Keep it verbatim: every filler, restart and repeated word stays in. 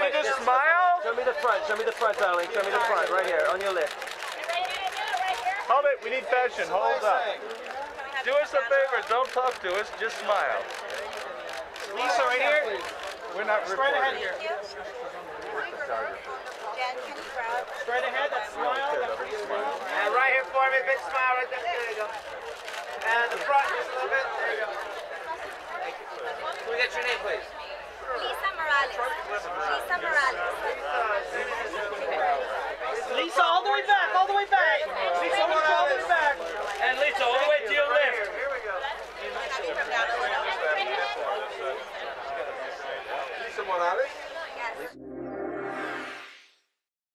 you just smile? Show me the front. Show me the front, darling. Show me the front. Right here, on your left. Hold it. We need fashion. Hold up. Do us a favor. Don't talk to us. Just smile. Lisa, right here. We're not Straight ahead recording. here. Jen, can you grab? Straight ahead, that smile, that pretty smile. And right here for me, big smile right there. There you go. And the front just a little bit. There you go. Can we get your name, please? Lisa Morales. Lisa Morales. Lisa, all the way back, all the way back.